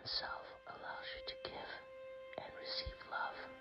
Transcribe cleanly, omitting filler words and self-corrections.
oneself allows you to give and receive love.